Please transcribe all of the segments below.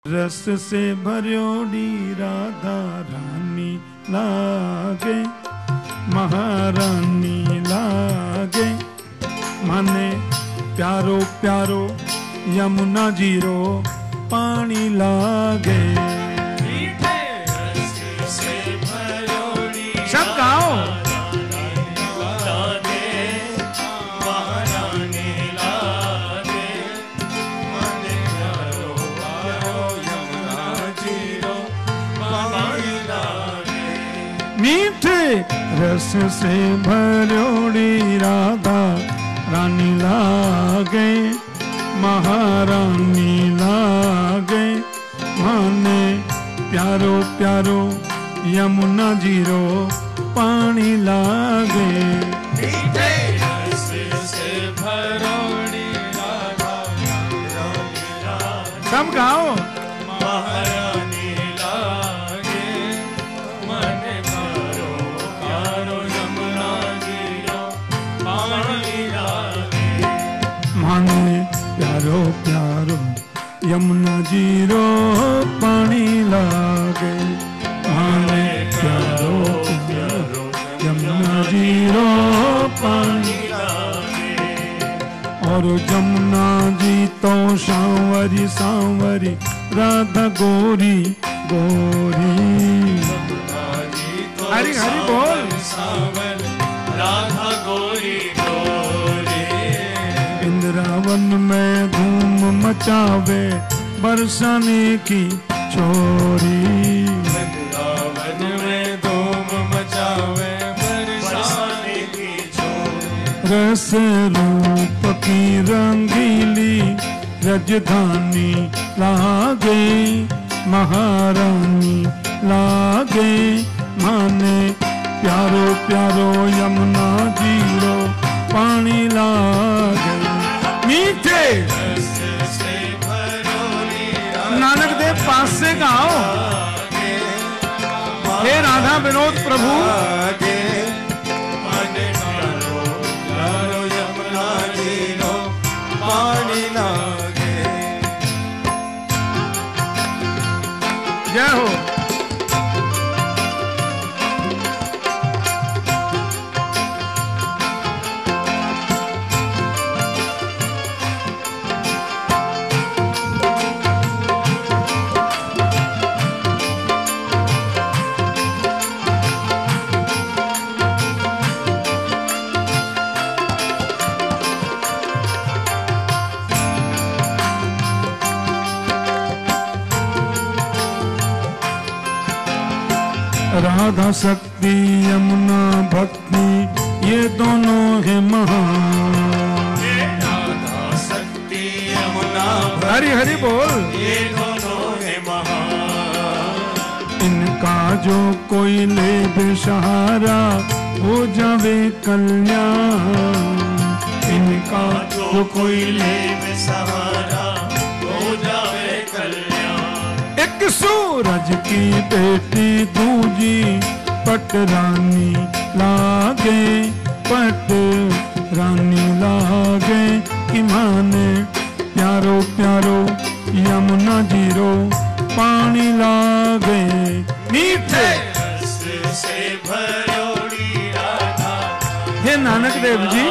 रस से भरियोड़ी राधा रानी लागे, महारानी लागे। माने प्यारो प्यारो यमुना जीरो पानी लागे। मीठे रस से भरियोड़ी सब गाओ। मीठे रस से भरियोड़ी राधा रानी लागे, महारानी लागे। माने प्यारो प्यारो यमुना जीरो पानी लागे। मीठे रस से भरियोड़ी राधा रानी लागे। सब गाओ। महारानी लागे, मन प्यारो प्यारो यमुना जीरो पानी लागे। माने प्यारो प्यारो यमुना जीरो पानी लागे। माने प्यारो प्यारो यमुना जीरो पानी लागे। और जमुना जी तो सांवरी सांवरी राधा गोरी गोरी। हरि हरि बोल। सावन राधा गोरी गोरी। इंद्रावन में धूम मचावे बरसाने की छोरी। वृंदावन में धूम मचावे बरसाने की छोरी। रस रूप की रंगीली राजधानी लागे, महारानी लागे। माने प्यारो प्यारो यमुना जीरो पानी लागे। मीठे रस से भरियोड़ी नानक देव पास से गाओ। हे राधा विनोद प्रभु। लागे। मन प्यारो प्यारो यमुना जीरो पानी लागे। जय हो। राधा शक्ति यमुना भक्ति ये दोनों है महान। राधा शक्ति यमुना हरि हरि बोल। ये दोनों है महान। इनका जो कोई ले बेसहारा हो जावे कल्याण। इनका जो कोई ले बेसहारा हो जावे कल्याण। एक सूरज की बेटी दूजी पट रानी लागे, पट रानी लागे। कि माने प्यारो प्यारो यमुना जीरो पानी लागे। मीठे रस से भरियोड़ी राधा हे नानक देव जी।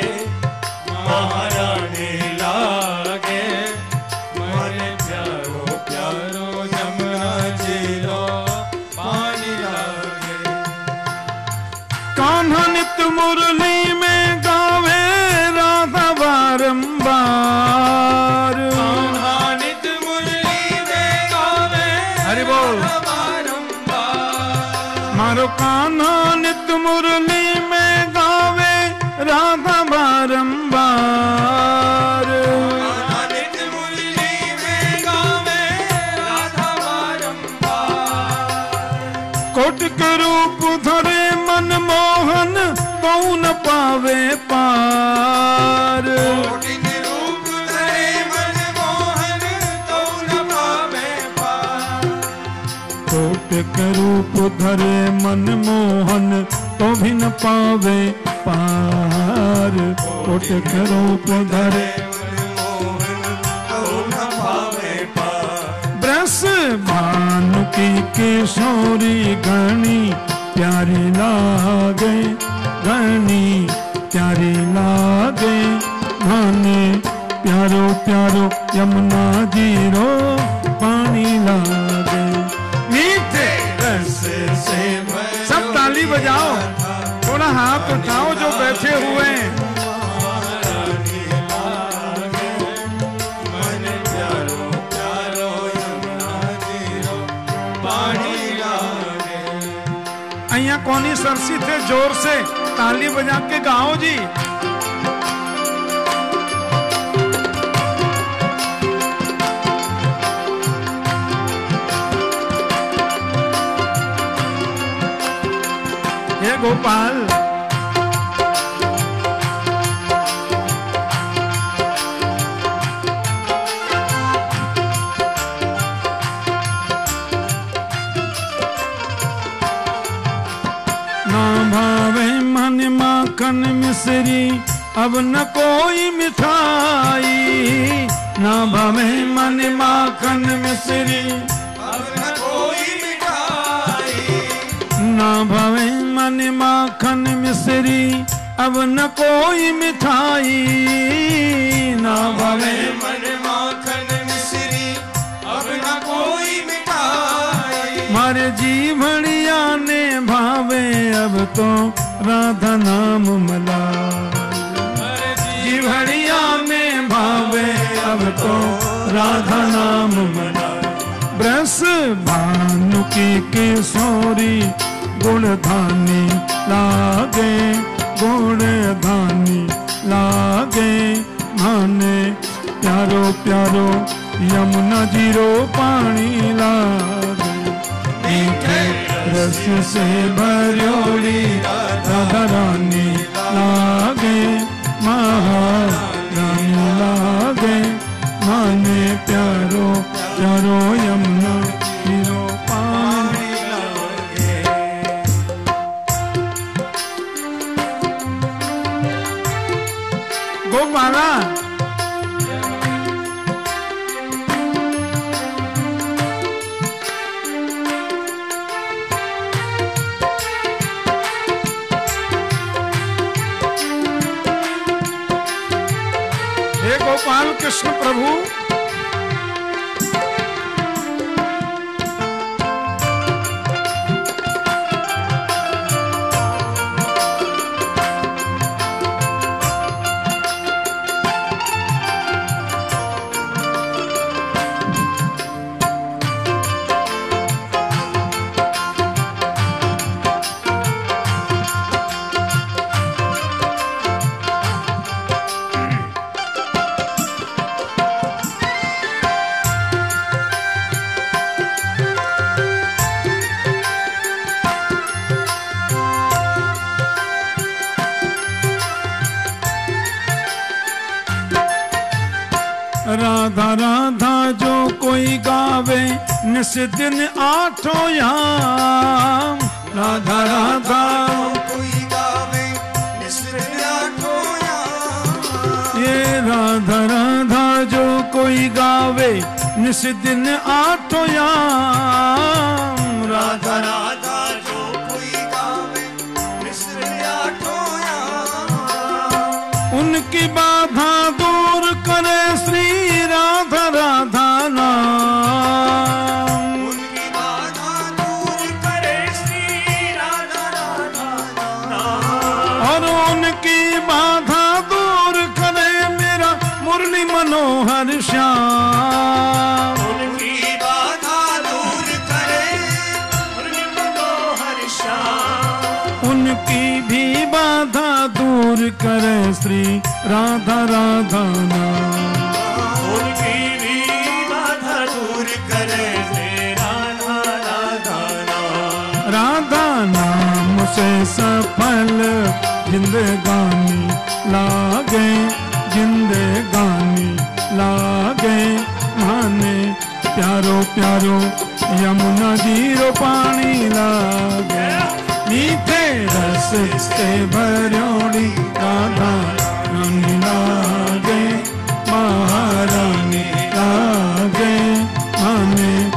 महारानी लागे। मन प्यारो प्यारो यमुना जीरो पानी लागे। कान्हा नित मुरली में गावे राधा बारंबार। कान्हा नित मुरली में गावे हरि बोल। बारंबार। मारो कान्हा नित मुरली में गावे राधा बारंबार। कान्हा नित मुरली में गावे राधा बारंबार। कोटिक रूप धरे मन मोहन कौन न पावे पार। कोटिक रूप धरे मन मोहन कौन न पावे पार। कोटिक रूप धरे मन मोहन तो भी न पावे पार। कोटिक रूप धरे ब्रस भानु की किशोरी घनी प्यारी लागे, घनी प्यारी लागे, घने प्यारो प्यारो यमुना जीरो पानी लागे। मीठे रस से सब ताली बजाओ, थोड़ा हाथ उठाओ जो बैठे हुए हैं। અહીંયા કોની સરસી थे जोर से ताली बजा के गाओ जी। हे गोपाल माखन मिश्री अब न कोई मिठाई, ना भावे मन माखन मिश्री अब न कोई मिठाई, ना भावे मन माखन मिश्री अब न कोई मिठाई, ना भावे मन माखन मिश्री अब न कोई मिठाई। मारे जीवड़िया ने भावे अब तो राधा नाम मला, जीवड़िया में भावे अब तो राधा नाम मला। ब्रस भानु की किशोरी गुणधानी लागे, गुणधानी लागे, माने प्यारो प्यारो यमुना जीरो पानी लागे। मीठे रस से भरियोड़ी राधा रानी लागे, महारानी लागे, माने प्यारो प्यारो यमुना जीरो पानी लागे। गोपाला गोपाल कृष्ण प्रभु राधा राधा जो कोई गावे निस दिन आठों याम, राधा राधा कोई गावे निस दिन आठों याम। ये राधा राधा जो कोई गावे निस दिन आठों याम, राधा राधा जो कोई गावे निस दिन आठों याम। उनकी बाधा दूर करे श्री राधा राधा नाम, उनकी बाधा दूर करे श्री राधा राधा नाम। और उनकी बाधा दूर करे मेरा मुरली मनोहर श्याम, उनकी बाधा दूर करे मुरली मनोहर श्याम। उनकी भी बाधा दूर करे श्री राधा राधा नाम, उनकी भी बाधा दूर करे श्री राधा राधा नाम। राधा नाम से सफल जिंदगानी लागे, जिंदगानी लागे, माने प्यारो प्यारो यमुना जीरो पानी लागे। मीठे रस से भरियोड़ी राधा रानी लागे, महारानी लागे, माने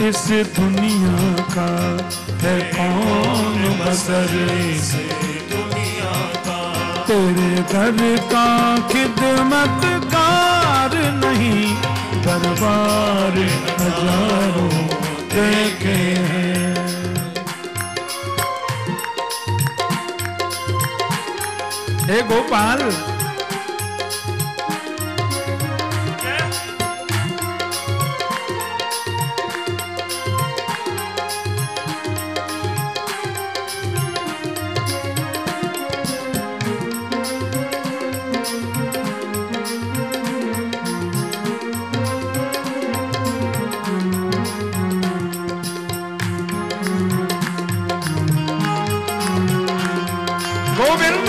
इस दुनिया का है कौन बसर से दुनिया का। तेरे दर का खिदमतगार नहीं, दरबार हजारों देखे हैं। हे गोपाल, गोविंद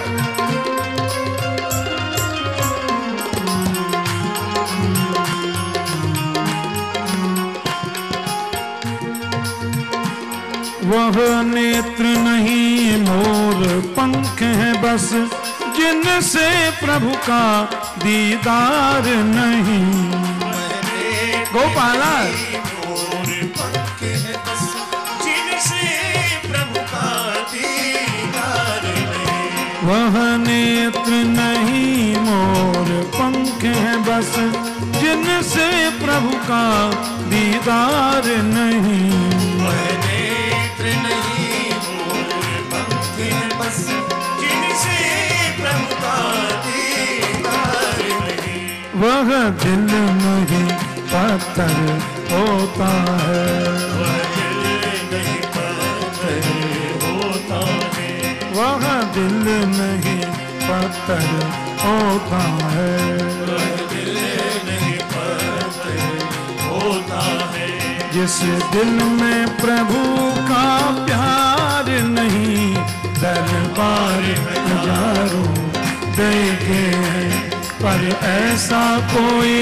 वह नेत्र नहीं मोर पंख है बस, जिनसे प्रभु का दीदार नहीं। गोपाला मोर पंख है बस, जिनसे प्रभु का दीदार नहीं। वह नेत्र नहीं मोर पंख है बस, जिनसे प्रभु का दीदार नहीं। वह नेत्र नहीं मोर पंख है बस, जिनसे प्रभु का दीदार नहीं। वह दिल नहीं पत्थर होता है, वह दिल नहीं पत्थर होता है। वह दिल नहीं पत्थर होता है। वह दिल नहीं पत्थर होता है। जिस दिल में प्रभु का प्यार नहीं, दरबार हजारों देखे हैं, पर ऐसा कोई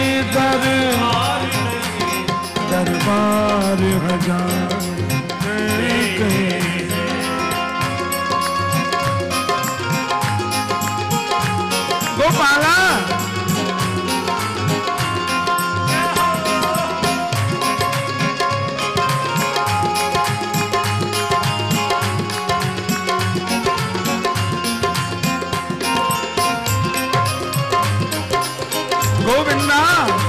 दरबार हजार देखे हैं। गोपाला गोविंदा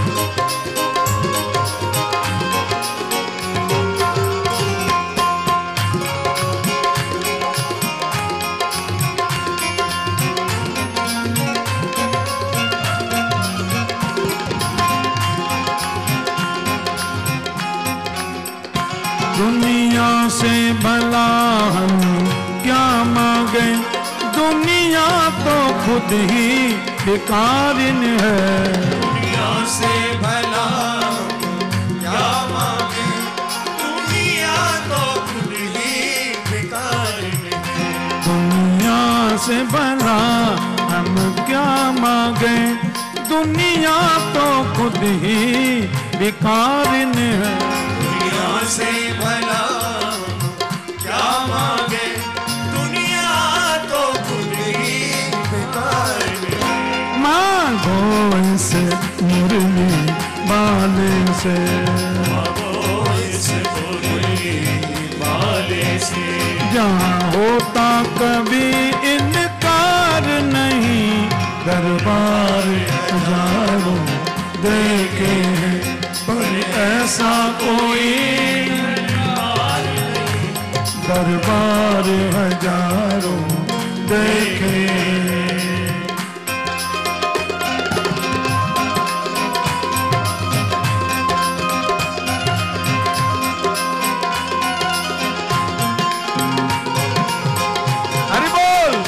दुनिया से भला हम क्या मांगे, दुनिया तो खुद ही बेकारिन है। दुनिया से भला क्या मांगे, दुनिया तो खुद ही बेकार है। दुनिया से भला हम क्या मांगे, दुनिया तो खुद ही बेकारिन है। दुनिया से भला क्या मांगे, दुनिया तो खुद ही बेकार है। मांगो इस मुरली वाले से, मांगो इस मुरली वाले से। जहाँ होता कभी इनकार नहीं, दरबार हजारों देखे हैं, पर ऐसा कोई दरबार हजारों देखे हैं। हरि बोल।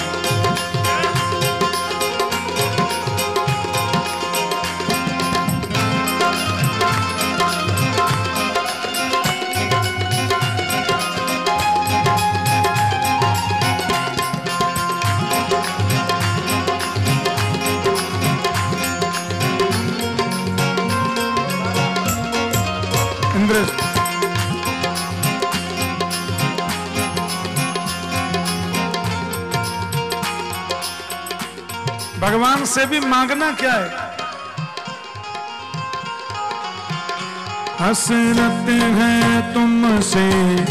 इंद्र भगवान से भी मांगना क्या है? हसरत है तुमसे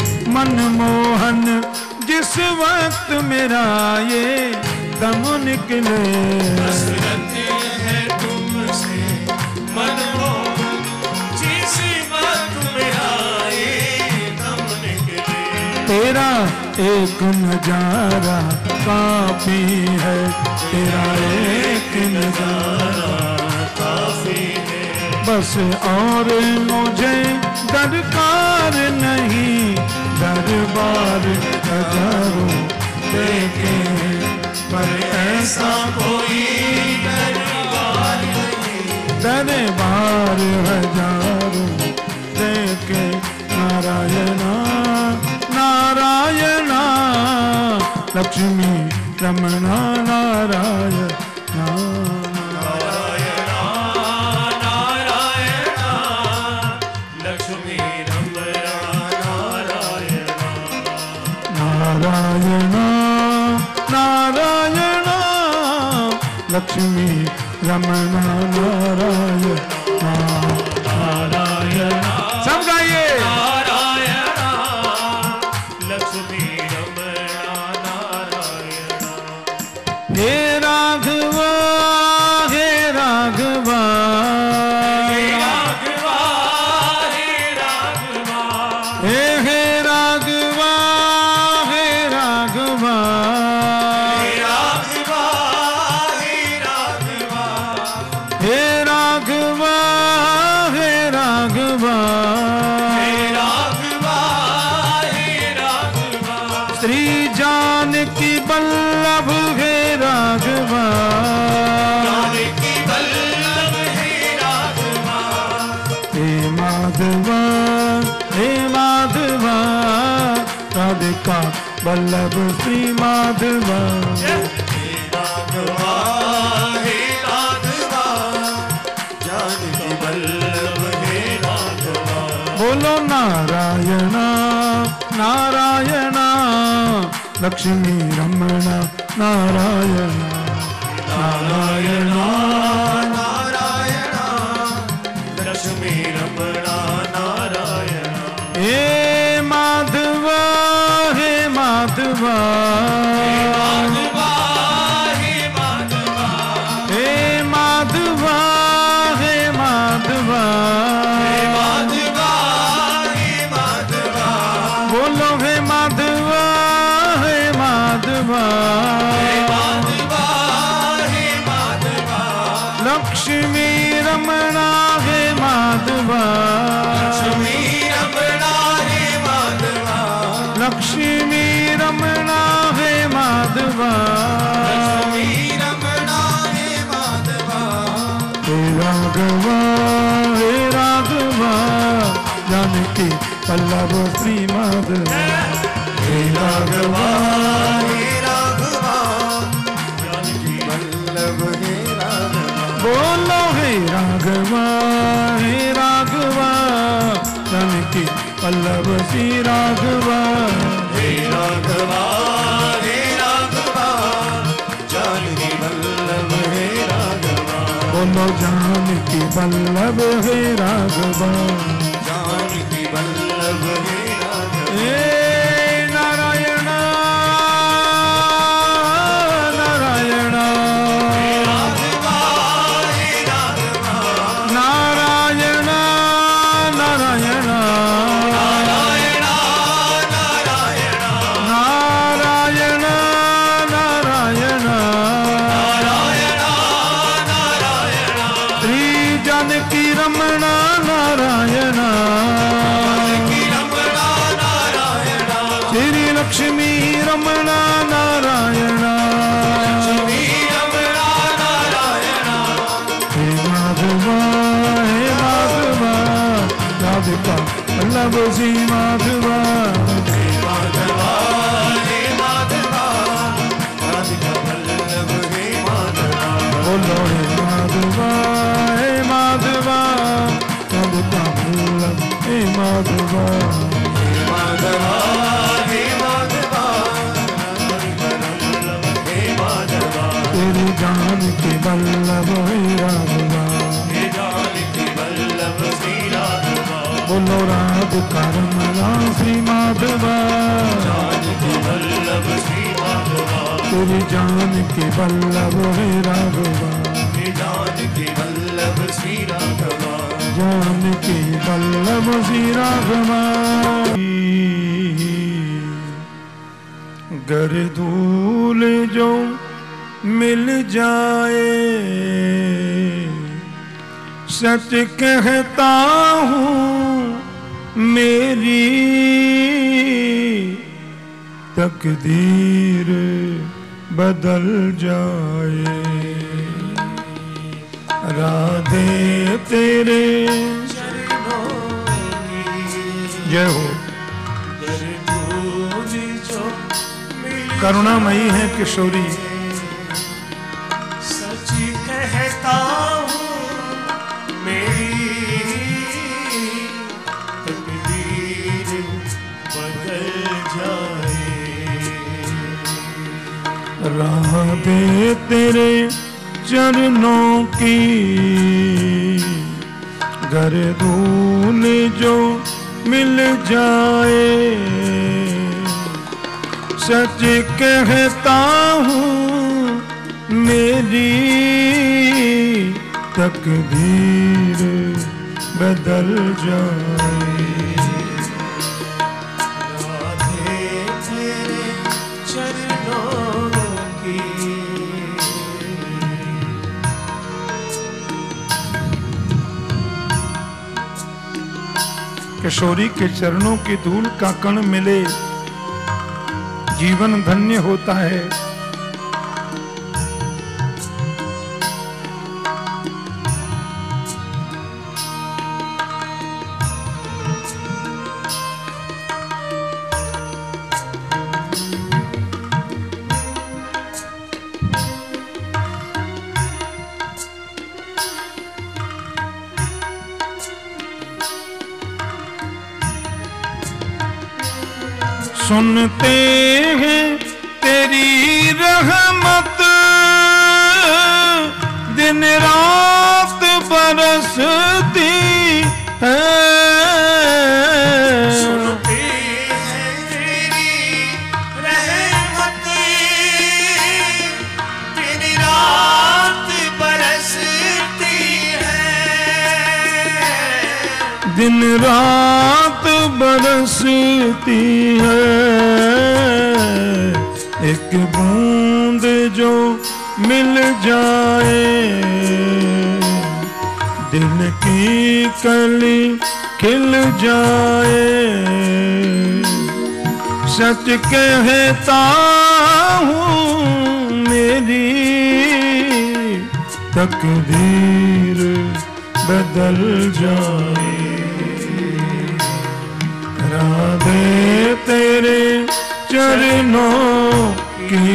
मनमोहन, जिस वक्त मेरा ये दम निकले। हसरत है तुमसे मनमोहन, जिस वक्त मेरा ये दम निकले। तेरा एक नजारा काफी है, तेरा एक नजारा काफी है। बस और मुझे दरकार नहीं, दरबार हजारों देखे पर ऐसा कोई दरबार नहीं, दरबार हजारों देखे। नारायणा नारायणा लक्ष्मी रमणा नारायणा। नारायणा नारायणा लक्ष्मी रमणा नारायणा। नारायणा नारायणा लक्ष्मी रमणा नारायणा। नारायणा सब गाइए। नारायणा लक्ष्मी रमणा नारायणा। हे राघवा हे राघवा हे राघवा हे राघवा हे हे राघवा हे राघवा हे राघवा हे राघवा हे राघवा हे राघवा हे राघवा हे राघवा। श्री जानकी बल्लभ हे राघवा जानकी बल्लभ हे राघवा। हे माधवा हे माधवा राधिका बल्लभ श्री माधवा। हे राघवा हे राघवा जानकी बल्लभ हे राघवा। बोलो नारायणा नारायणा लक्ष्मी रमणा नारायणा। नारायणा नारायणा लक्ष्मी रमणा नारायणा। हे माधवा हे माधवा माधवा हे माधवा हे माधवा हे माधवा हे माधवा हे माधवा। बोलो हे माधवा हे माधवा हे माधवा हे माधवा लक्ष्मी रमणा हे माधवा लक्ष्मी रमणा हे माधवा लक्ष्मी रमणा हे माधवा लक्ष्मी रमणा हे माधवा। हे राघवा हे राघवा जानकी पल्लव श्री माधवा। हे राघवा हे राघवा जानकी बल्लभ हे राघवा। बोलो हे राघवा हे राघवा जानकी पल्लव श्री राघवा। हे राघवा हे राघवा जानकी बल्लभ हे राघवा। बोलो जानकी बल्लभ हे राघवा। जानकी बल्लभ हे राघवा। हे नारायणा नारायणा राघवा हे राघवा नारायणा नारायणा नारायणा नारायणा नारायणा नारायणा नारायणा नारायणा। श्री जानकी रमणा नारायणा। जानकी रमणा नारायणा। श्री लक्ष्मी रमणा नारायणा। लक्ष्मी रमणा नारायणा। हे माधवा हे माधवा राधिका बल्लभ श्री माधवा। हे माधवा हे माधवा राधिका बल्लभ हे माधवा। बोलो हे माधवा हे माधवा राधिका बल्लभ हे माधवा। हे माधवा हे माधवा राधिका बल्लभ हे माधवा। तेरी जानकी बल्लभ हे राघवा। हे जानकी बल्लभ श्री राघवा। राधिका रमला श्री माधवा, जानकी वल्लभ श्री माधवा, तेरी जान के वल्लभ है राघवा, जानकी वल्लभ श्री राघवा, जान के वल्लभ श्री राघवा। गर धूल जो मिल जाए, सच कहता हूँ मेरी तकदीर बदल जाए। राधे तेरे चरणों की जय हो। गर धूल जो मिल करुणामयी है किशोरी, सच कहता हूँ मेरी तकदीर बदल जाए। राधे तेरे चरणों की गर धूल जो मिल जाए, सच कहता हूँ मेरी तकदीर बदल जाए। राधे तेरे चरणों की किशोरी के चरणों की धूल का कण मिले, जीवन धन्य होता है। सुनते हैं तेरी रहमत, दिन रात बरसती है। सुनते हैं तेरी रहमत, दिन रात बरसती है। दिन रात बरसती है। एक बूंद जो मिल जाए, दिल की कली खिल जाए। सच कहता हूँ मेरी तकदीर बदल जाए। राधे तेरे चरणों की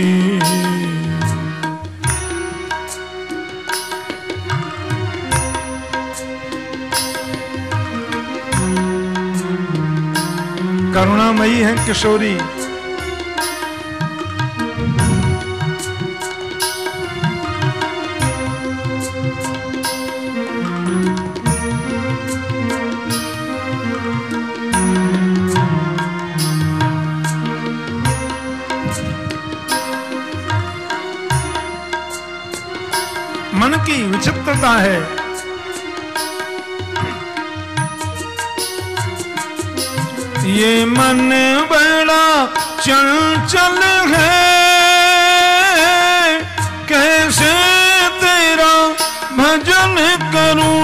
करुणामयी है किशोरी। मन की विचित्रता है, ये मन बड़ा चंचल है, कैसे तेरा भजन करूं।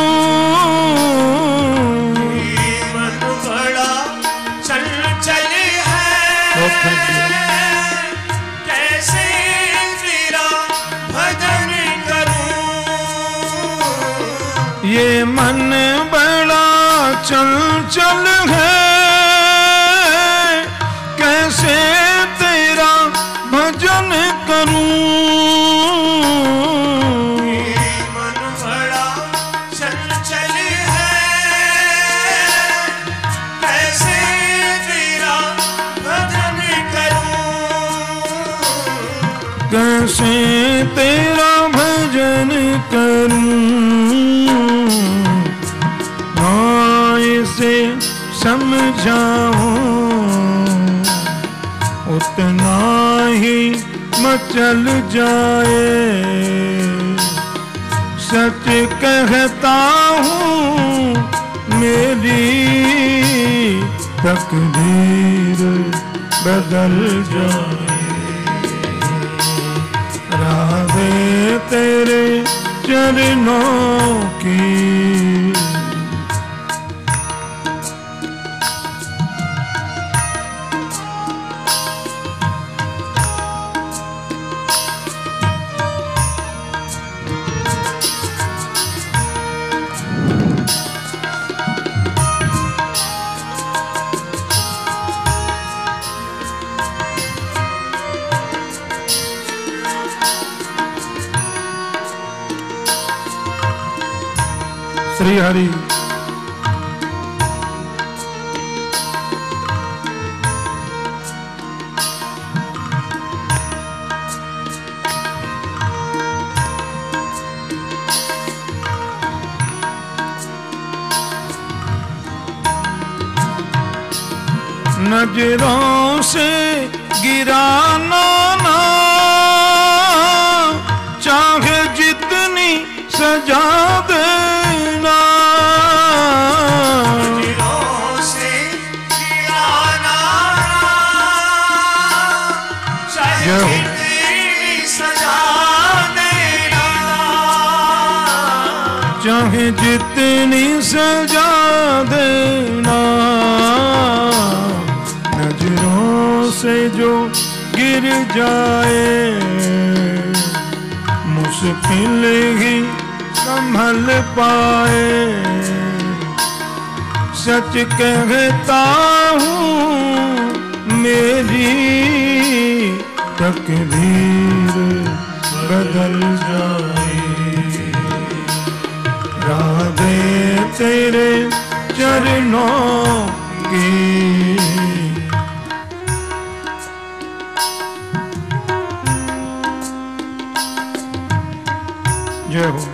ये मन बड़ा चंचल है, कैसे तेरा भजन करूं। ये मन बड़ा चंचल है, कैसे तेरा भजन करूं। ये मन बड़ा चंचल है, कैसे तेरा भजन करूं। कैसे तेरा भजन करूं। हाँ इसे जाऊं उतना ही मचल जाए। सच कहता हूँ मेरी तकदीर बदल जाए। राहें तेरे चरणों की श्री हरि। नजरों से गिराना ना चाहे जितनी सजा देना। नजरों से गिराना चाहे जितनी सजा देना। चाहे जितनी सजा देना। नजरों से जो गिर जाए मुश्किल ही संभल पाए। सच कहता हूँ मेरी तकदीर बदल जाए। राहें तेरे चरणों की जय हो।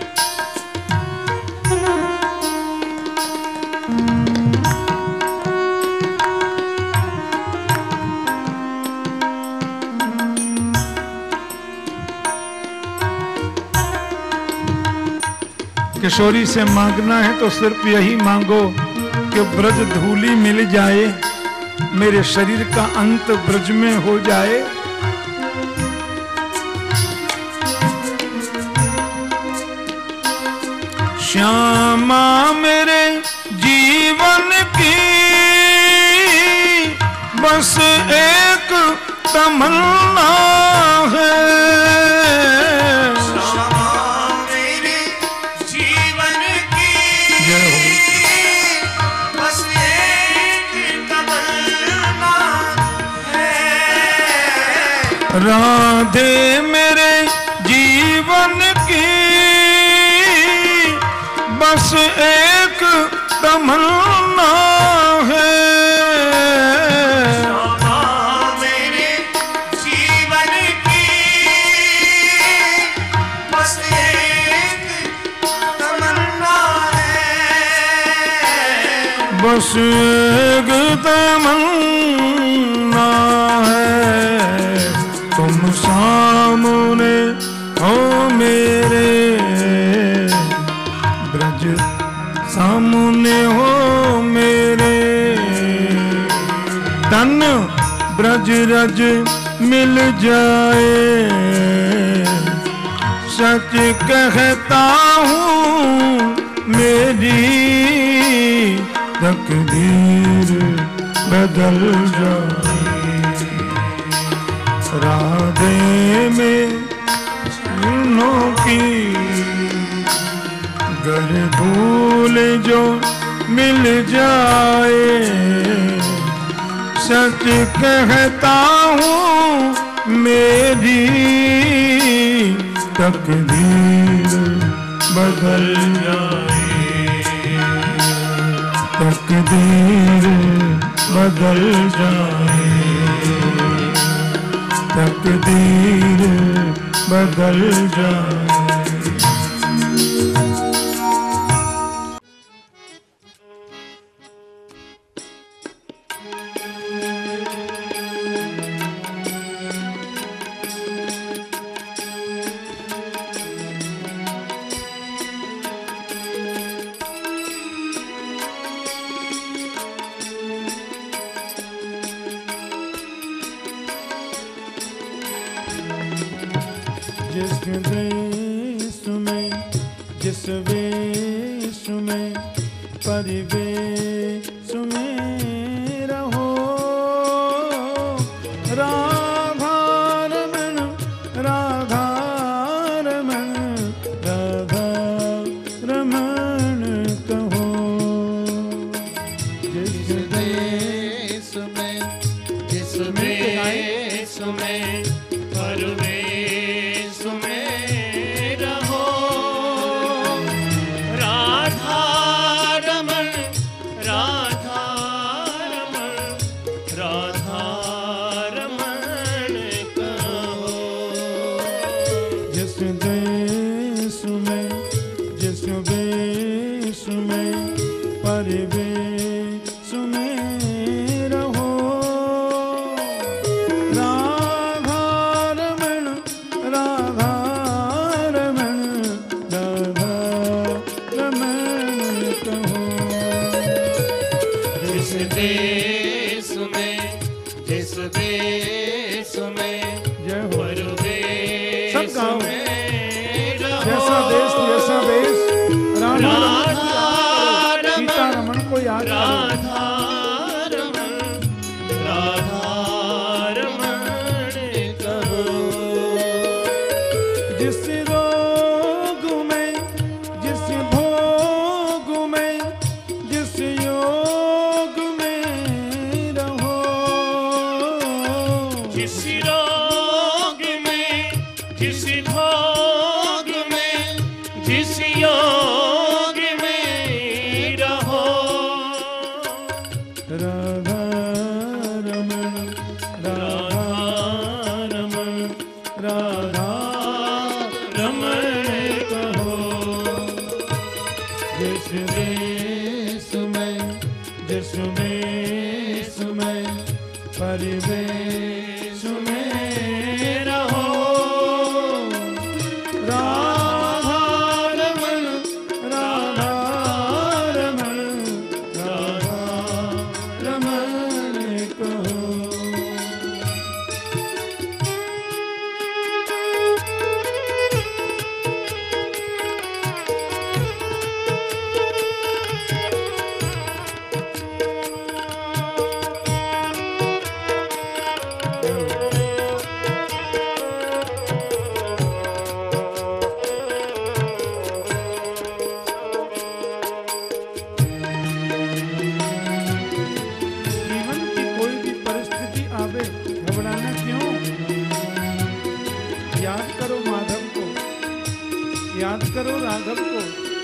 किशोरी से मांगना है तो सिर्फ यही मांगो कि ब्रज धूली मिल जाए, मेरे शरीर का अंत ब्रज में हो जाए। श्यामा मेरे जीवन की बस एक तमन्ना है। राधे मेरे जीवन की बस एक तमन्ना है। मेरे जीवन की बस एक तमन्ना है। बस एक तमन्ना है। तुम सामने हो मेरे ब्रज सामने हो मेरे। तन ब्रज रज मिल जाए। सच कहता हूँ मेरी तकदीर बदल जाए। राधे में चरणों की गर धूल जो मिल जाए। सच कहता हूँ मेरी तकदीर बदल जाए। तकदीर बदल जाए। तकदीर बदल जाए। जिस देश में जिस वेश में परिवेश में रहो राधा रमण राधा रमण राधा रमण कहो। जिस देश में जिस वेश में परवेश में रहो राधा रमण राधा रमण राधा रमण कहो। जिस देश में जिस वेश में परिवेश में रहो राधा रमण राधा रमण राधा रमण कहो। जिस देश में जिस देश में जय हो। परवेश सब गाओ। में रहो जैसा देश जैसा वेश राम राधा सीता रमण रमण को याद करो। राधा रमण राधा रमण कहो। जिस रोग में जिस भोग में जिस योग में रहो जिस रोग में जिस भोग में जिस योग में रहो राधा रमण राधा रमण राधा रमण कहो। जिस देश में जिस वेश में परिवेश में रहो राधा रमण राधा रमण राधा रमण कहो। जीवन की कोई भी परिस्थिति आवे घबराना क्यों। याद करो माधव को याद करो राघव को।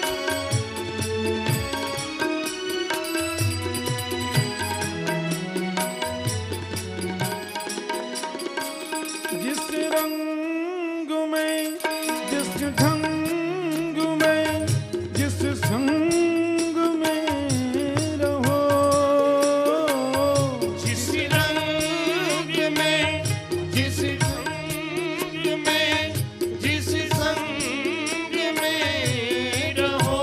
जिस रंग में जिस ढंग में जिस संग में रहो जिस रंग में जिस ढंग में जिस संग में रहो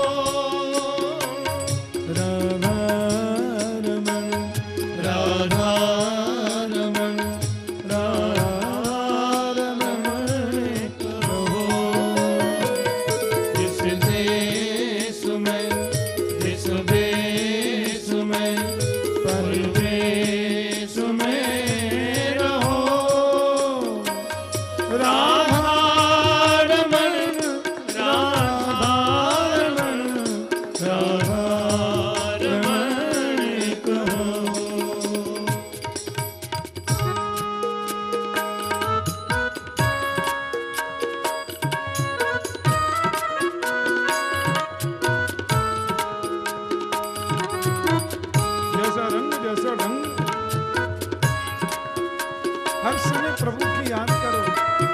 राधा रमण राधा रमण राधा रमण कहो। जिस देश में जिस वेश में परिवेश में रहो राधा रमण राधा रमण राधा रमण कहो। जैसा रंग जैसा ढंग हर समय प्रभु की याद करो।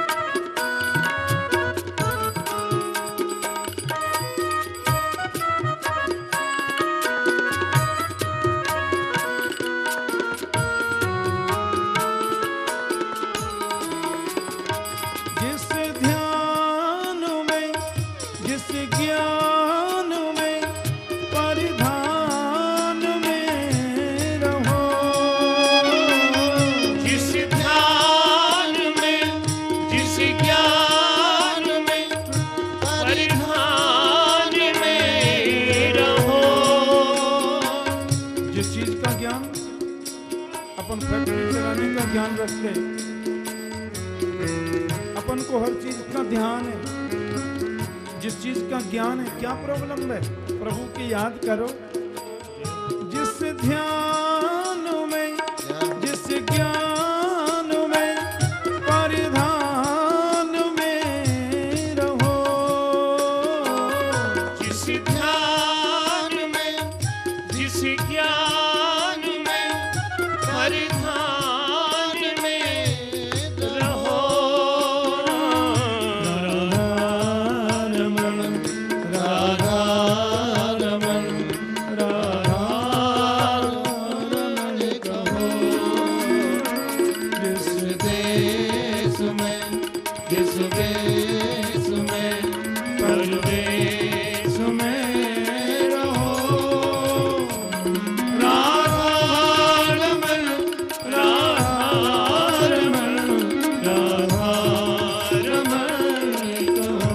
जिस ध्यान में जिस ज्ञान में परिधान में रहो जिस ध्यान में ज्ञान रखते, अपन को हर चीज का ध्यान है, जिस चीज का ज्ञान है, क्या प्रॉब्लम है? प्रभु की याद करो। जिस ध्यान में, जिस ज्ञान में, परिधान में रहो, जिस ध्यान में, जिस ज्ञान में, परिधान में रहो। राधा रमण, राधा रमण, राधा रमण कहो। जिस देश में, जिस देश में, परदेश में रहो। राधा रमण, राधा रमण, राधा रमण कहो।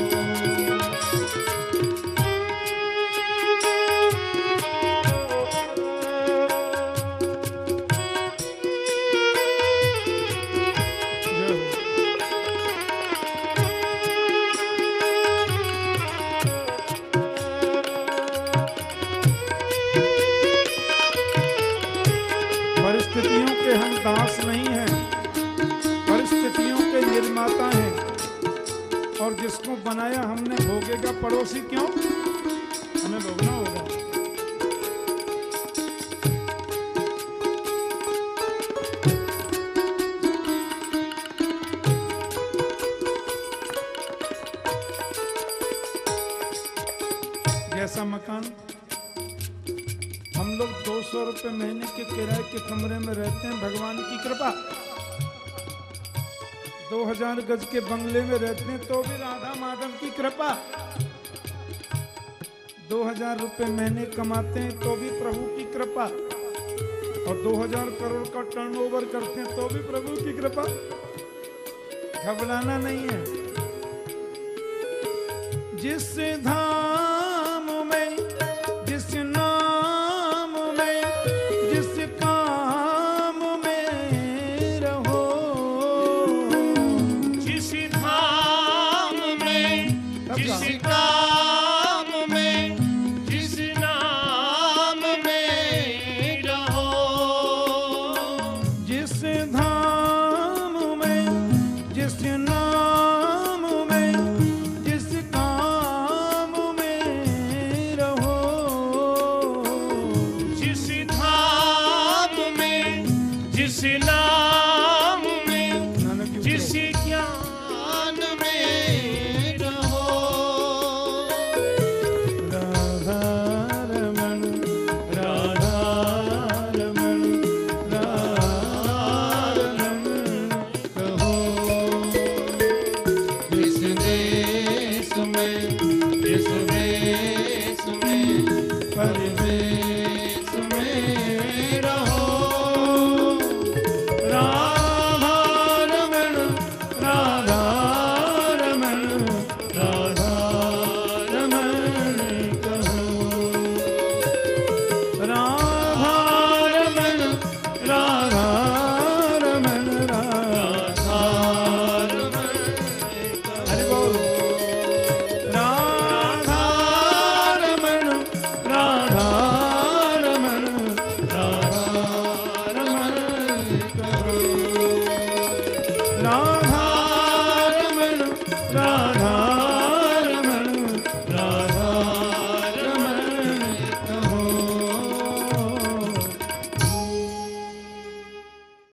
परिस्थितियों के हम दास नहीं हैं, परिस्थितियों के निर्माता हैं, और जिसको बनाया हमने भोगेगा पड़ोसी क्यों? हमें भोगना होगा। जैसा मकान, हम लोग 200 रुपए महीने के किराए के कमरे में रहते हैं, भगवान की कृपा। 2000 गज के बंगले में रहते हैं तो भी राधा माधव की कृपा। 2000 रुपए महीने कमाते हैं तो भी प्रभु की कृपा, और 2000 करोड़ का टर्नओवर करते हैं तो भी प्रभु की कृपा। घबराना नहीं है। जिस धाम